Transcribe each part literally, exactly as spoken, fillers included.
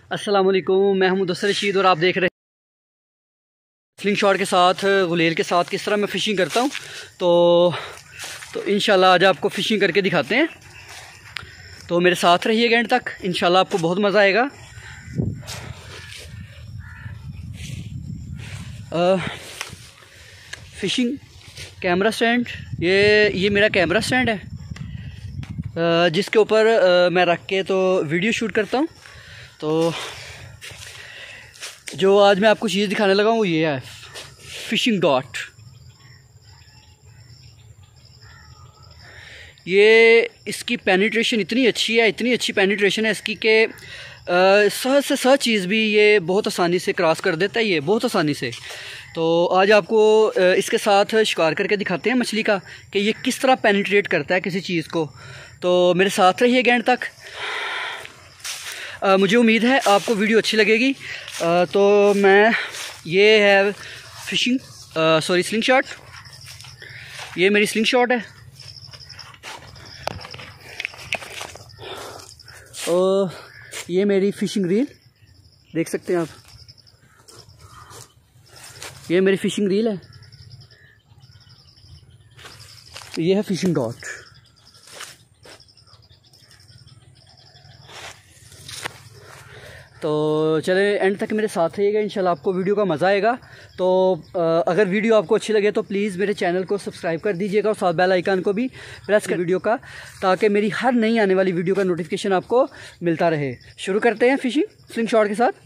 अस्सलाम वालेकुम, मैं हूं मुदस्सिर रशीद और आप देख रहे हैं स्लिंग शॉट के साथ गुलेल के साथ किस तरह मैं फ़िशिंग करता हूं। तो तो इंशाल्लाह आज आपको फ़िशिंग करके दिखाते हैं, तो मेरे साथ रहिएगा एंड तक। इंशाल्लाह आपको बहुत मज़ा आएगा। फ़िशिंग कैमरा स्टैंड, ये ये मेरा कैमरा स्टैंड है, आ, जिसके ऊपर आ, मैं रख के तो वीडियो शूट करता हूँ। तो जो आज मैं आपको चीज़ दिखाने लगा हूँ वो ये है फ़िशिंग डॉट। ये इसकी पेनिट्रेशन इतनी अच्छी है, इतनी अच्छी पेनिट्रेशन है इसकी कि सहज से सहज चीज़ भी ये बहुत आसानी से क्रॉस कर देता है, ये बहुत आसानी से। तो आज आपको इसके साथ शिकार करके दिखाते हैं मछली का कि ये किस तरह पेनिट्रेट करता है किसी चीज़ को। तो मेरे साथ रहिए एंड तक। आ, मुझे उम्मीद है आपको वीडियो अच्छी लगेगी। आ, तो मैं ये है फ़िशिंग सॉरी स्लिंग शॉट, ये मेरी स्लिंग शॉट है। और ये मेरी फ़िशिंग रील देख सकते हैं आप, ये मेरी फ़िशिंग रील है। ये है फ़िशिंग डॉट। तो चले एंड तक मेरे साथ रहिएगा, इंशाल्लाह आपको वीडियो का मज़ा आएगा। तो अगर वीडियो आपको अच्छी लगे तो प्लीज़ मेरे चैनल को सब्सक्राइब कर दीजिएगा और साथ बेल आइकन को भी प्रेस कर वीडियो का, ताकि मेरी हर नई आने वाली वीडियो का नोटिफिकेशन आपको मिलता रहे। शुरू करते हैं फ़िशिंग स्लिंग शॉट के साथ।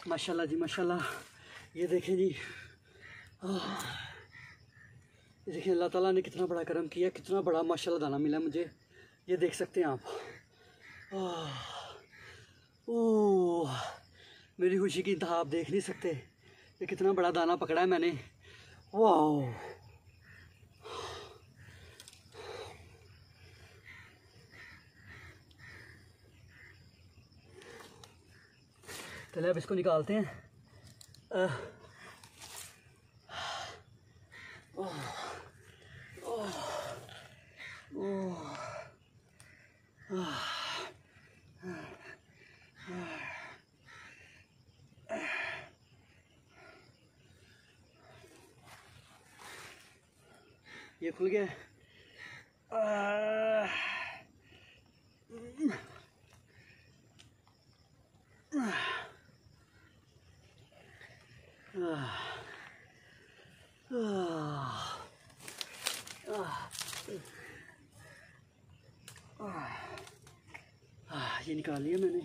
माशाल्लाह जी माशाल्लाह। ये देखें जी, ये देखिए अल्लाह ताला ने कितना बड़ा करम किया, कितना बड़ा माशाल्लाह दाना मिला मुझे। ये देख सकते हैं आप। ओह, मेरी खुशी की इंतहा आप देख नहीं सकते। ये कितना बड़ा दाना पकड़ा है मैंने। वाह, चलिए अब इसको निकालते हैं। आ, ओह, ओह, ओह, ये खुल गया। आ, ये निकाल लिया मैंने।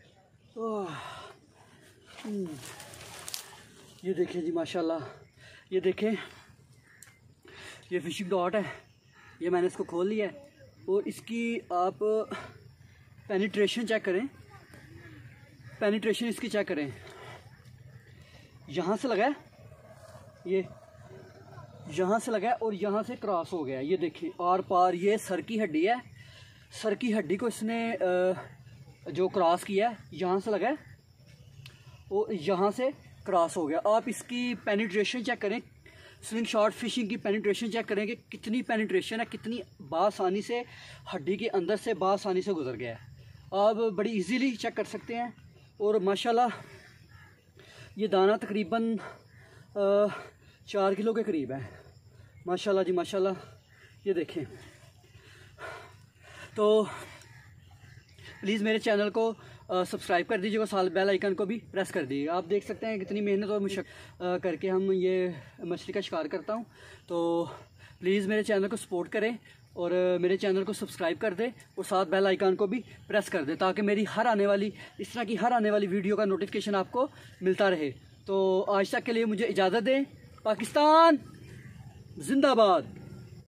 ये देखें जी माशाल्लाह, ये देखें, ये फिशिंग डॉट है। ये मैंने इसको खोल लिया है और इसकी आप पेनिट्रेशन चेक करें, पेनिट्रेशन इसकी चेक करें। यहाँ से लगा है, ये यहाँ से लगा है और यहाँ से क्रॉस हो गया। ये देखें आर पार, ये सर की हड्डी है, सर की हड्डी को इसने जो क्रॉस किया है, यहाँ से लगा है और यहाँ से क्रॉस हो गया। आप इसकी पेनिट्रेशन चेक करें, स्लिंग शॉट फिशिंग की पेनिट्रेशन चेक करें कि कितनी पेनिट्रेशन है, कितनी बासानी से हड्डी के अंदर से बासानी से गुजर गया है। आप बड़ी इजीली चेक कर सकते हैं। और माशाल्लाह ये दाना तकरीबन चार किलो के करीब है। माशाल्लाह जी माशाल्लाह। ये देखें, तो प्लीज़ मेरे चैनल को सब्सक्राइब कर दीजिएगा, साल बेल आइकन को भी प्रेस कर दीजिएगा। आप देख सकते हैं कितनी मेहनत और मुशक्कत करके हम ये मछली का शिकार करता हूँ। तो प्लीज़ मेरे चैनल को सपोर्ट करें और मेरे चैनल को सब्सक्राइब कर दें और साथ बेल आइकन को भी प्रेस कर दें, ताकि मेरी हर आने वाली इस तरह की हर आने वाली वीडियो का नोटिफिकेशन आपको मिलता रहे। तो आज तक के लिए मुझे इजाज़त दें। पाकिस्तान जिंदाबाद।